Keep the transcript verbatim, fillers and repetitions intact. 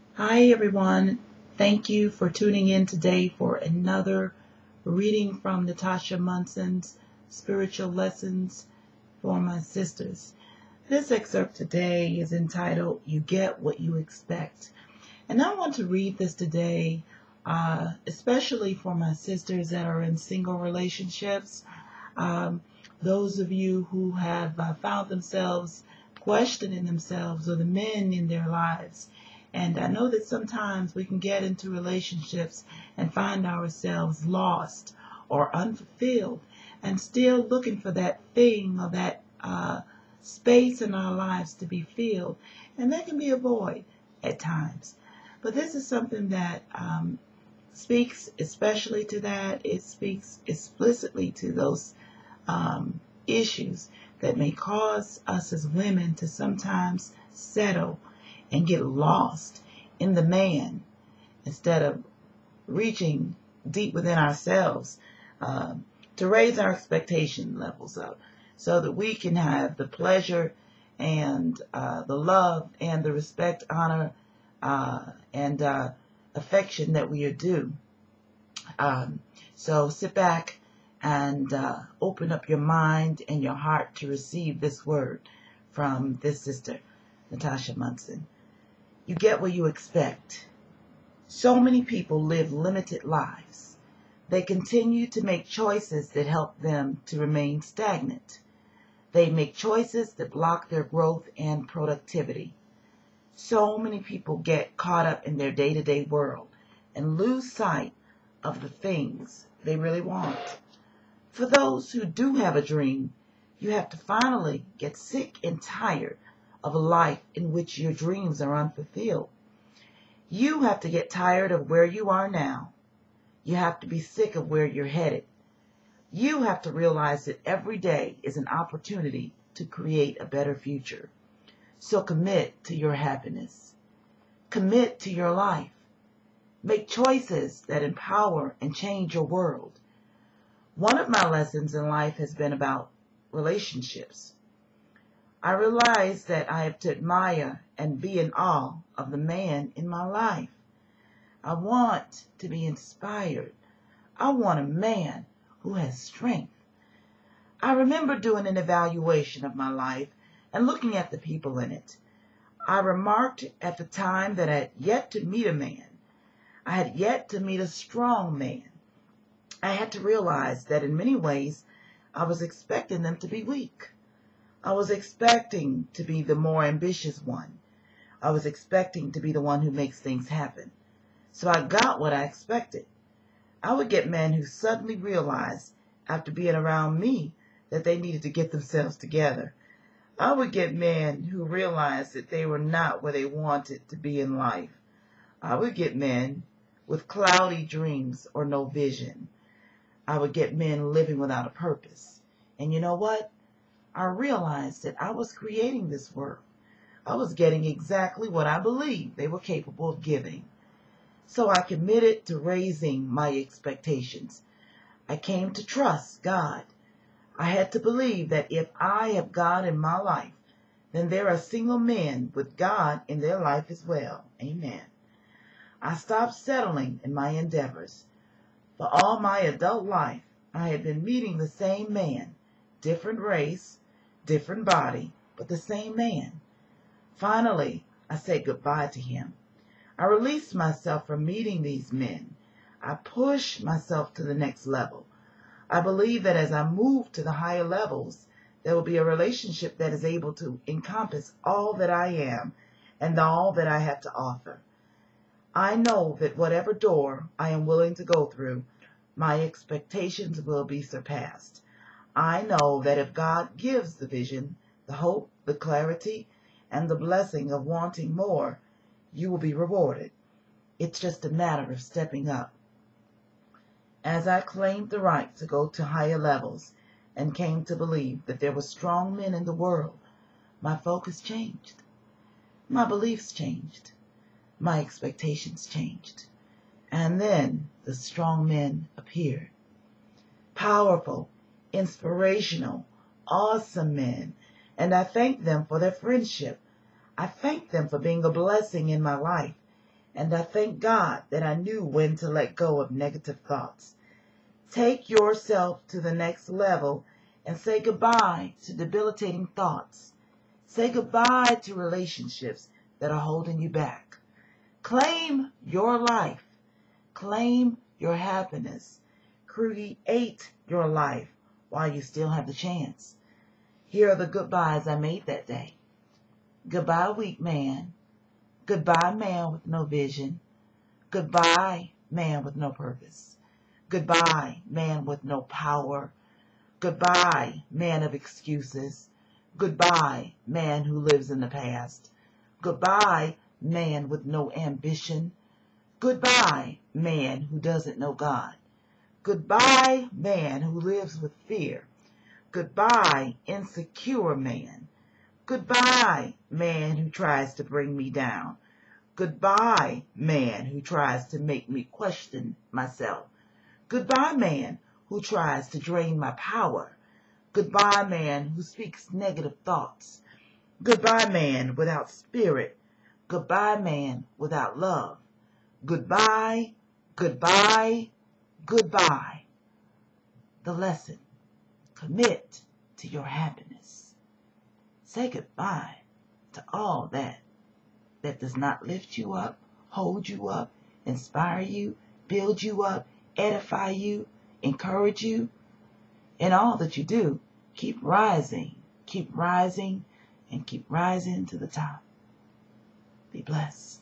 Hi, everyone. Thank you for tuning in today for another reading from Natasha Munson's Spiritual Lessons for My Sisters. This excerpt today is entitled, You Get What You Expect. And I want to read this today, uh, especially for my sisters that are in single relationships. Um, those of you who have uh, found themselves questioning themselves or the men in their lives. And I know that sometimes we can get into relationships and find ourselves lost or unfulfilled and still looking for that thing or that uh, space in our lives to be filled. And that can be a void at times. But this is something that um, speaks especially to that. It speaks explicitly to those um, issues that may cause us as women to sometimes settle and get lost in the man instead of reaching deep within ourselves um, to raise our expectation levels up so that we can have the pleasure and uh, the love and the respect, honor, uh, and uh, affection that we are due. Um, so sit back and uh, open up your mind and your heart to receive this word from this sister, Natasha Munson. You get what you expect. So many people live limited lives. They continue to make choices that help them to remain stagnant. They make choices that block their growth and productivity. So many people get caught up in their day-to-day world and lose sight of the things they really want. For those who do have a dream, you have to finally get sick and tired of a life in which your dreams are unfulfilled. You have to get tired of where you are now. You have to be sick of where you're headed. You have to realize that every day is an opportunity to create a better future. So commit to your happiness. Commit to your life. Make choices that empower and change your world. One of my lessons in life has been about relationships. I realize that I have to admire and be in awe of the man in my life. I want to be inspired. I want a man who has strength. I remember doing an evaluation of my life and looking at the people in it. I remarked at the time that I had yet to meet a man. I had yet to meet a strong man. I had to realize that in many ways I was expecting them to be weak. I was expecting to be the more ambitious one. I was expecting to be the one who makes things happen. So I got what I expected. I would get men who suddenly realized after being around me that they needed to get themselves together. I would get men who realized that they were not where they wanted to be in life. I would get men with cloudy dreams or no vision. I would get men living without a purpose. And you know what? I realized that I was creating this work. I was getting exactly what I believed they were capable of giving. So I committed to raising my expectations. I came to trust God. I had to believe that if I have God in my life, then there are single men with God in their life as well. Amen. I stopped settling in my endeavors. For all my adult life, I had been meeting the same man, different race, different body, but the same man. Finally, I said goodbye to him. I released myself from meeting these men. I pushed myself to the next level. I believe that as I move to the higher levels, there will be a relationship that is able to encompass all that I am and all that I have to offer. I know that whatever door I am willing to go through, my expectations will be surpassed. I know that if God gives the vision, the hope, the clarity, and the blessing of wanting more, you will be rewarded. It's just a matter of stepping up. As I claimed the right to go to higher levels and came to believe that there were strong men in the world, my focus changed. My beliefs changed. My expectations changed. And then the strong men appeared. Powerful, inspirational, awesome men. And I thank them for their friendship. I thank them for being a blessing in my life. And I thank God that I knew when to let go of negative thoughts. Take yourself to the next level and say goodbye to debilitating thoughts. Say goodbye to relationships that are holding you back. Claim your life. Claim your happiness. Create your life while you still have the chance. Here are the goodbyes I made that day. Goodbye, weak man. Goodbye, man with no vision. Goodbye, man with no purpose. Goodbye, man with no power. Goodbye, man of excuses. Goodbye, man who lives in the past. Goodbye, man with no ambition. Goodbye, man who doesn't know God. Goodbye, man who lives with fear. Goodbye, insecure man. Goodbye, man who tries to bring me down. Goodbye, man who tries to make me question myself. Goodbye, man who tries to drain my power. Goodbye, man who speaks negative thoughts. Goodbye, man without spirit. Goodbye, man without love. Goodbye, goodbye, goodbye. The lesson: commit to your happiness. Say goodbye to all that that does not lift you up, hold you up, inspire you, build you up, edify you, encourage you. In all that you do, keep rising, keep rising, and keep rising to the top. Be blessed.